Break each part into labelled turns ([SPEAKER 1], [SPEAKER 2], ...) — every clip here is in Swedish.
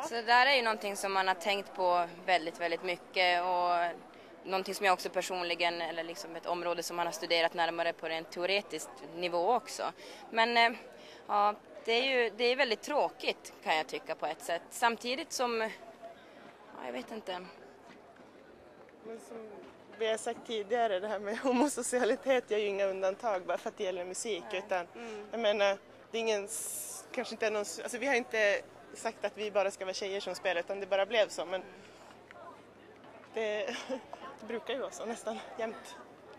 [SPEAKER 1] Så det där är ju någonting som man har tänkt på väldigt, väldigt mycket och någonting som jag också personligen, eller liksom ett område som man har studerat närmare på en teoretisk nivå också. Men ja, det är väldigt tråkigt kan jag tycka på ett sätt. Samtidigt som, ja, jag vet inte.
[SPEAKER 2] Men som vi har sagt tidigare, det här med homosocialitet är ju inga undantag bara för att det gäller musik. Utan jag menar, det är ingen, kanske inte är någon, alltså vi har inte sagt att vi bara ska vara tjejer som spelar utan det bara blev så. Men det brukar ju vara så nästan jämt.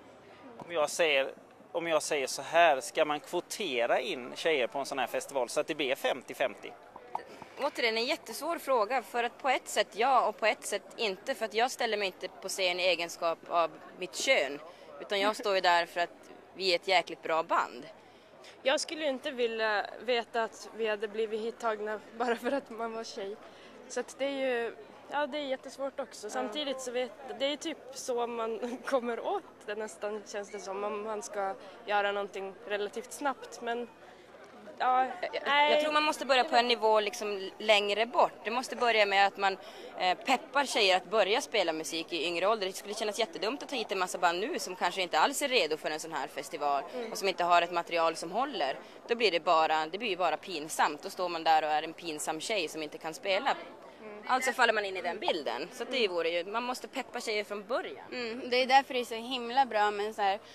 [SPEAKER 3] Om jag säger så här, ska man kvotera in tjejer på en sån här festival så att det blir 50-50?
[SPEAKER 1] Återigen en jättesvår fråga, för att på ett sätt ja och på ett sätt inte, för att jag ställer mig inte på scen i egenskap av mitt kön, utan jag står ju där för att vi är ett jäkligt bra band.
[SPEAKER 4] Jag skulle inte vilja veta att vi hade blivit hittagna bara för att man var tjej. Så att det är ju, ja, det är jättesvårt också. Samtidigt så det är typ så man kommer åt det nästan, känns det som, om man ska göra någonting relativt snabbt. Men ja,
[SPEAKER 1] jag tror man måste börja på en nivå liksom längre bort. Det måste börja med att man peppar tjejer att börja spela musik i yngre ålder. Det skulle kännas jättedumt att ta hit en massa band nu som kanske inte alls är redo för en sån här festival och som inte har ett material som håller. Då blir det blir ju bara pinsamt. Då står man där och är en pinsam tjej som inte kan spela. Alltså faller man in i den bilden. Så det vore ju, man måste peppa tjejer från början.
[SPEAKER 5] Det är därför det är så himla bra med en så här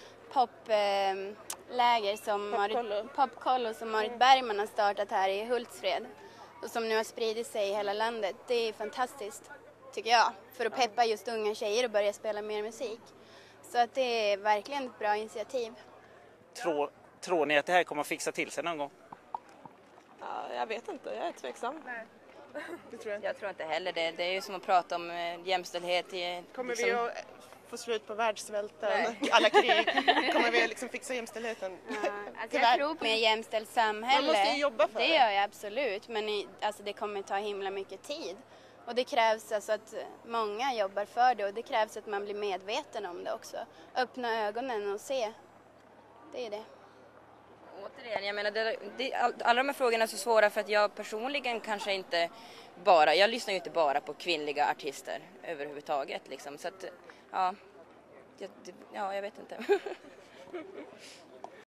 [SPEAKER 5] popläger som Popkollo som Marit Bergman har startat här i Hultsfred och som nu har spridit sig i hela landet. Det är fantastiskt, tycker jag, för att peppa just unga tjejer och börja spela mer musik. Så att det är verkligen ett bra initiativ.
[SPEAKER 3] Tror ni att det här kommer att fixa till sig någon gång?
[SPEAKER 2] Ja, jag vet inte, jag är tveksam. Det tror jag.
[SPEAKER 1] Jag tror inte heller det. Det är ju som att prata om jämställdhet.
[SPEAKER 2] Kommer vi att få slut på världssvälten och alla krig? Kommer vi liksom fixa jämställdheten?
[SPEAKER 5] Alltså jag tror på ett jämställt samhälle.
[SPEAKER 2] Man måste ju jobba för det.
[SPEAKER 5] Det gör jag absolut, men alltså det kommer ta himla mycket tid. Och det krävs alltså att många jobbar för det och det krävs att man blir medveten om det också. Öppna ögonen och se. Det är det.
[SPEAKER 1] Återigen, jag menar, alla de här frågorna är så svåra för att jag personligen kanske inte jag lyssnar ju inte bara på kvinnliga artister överhuvudtaget liksom, så att ja, jag vet inte.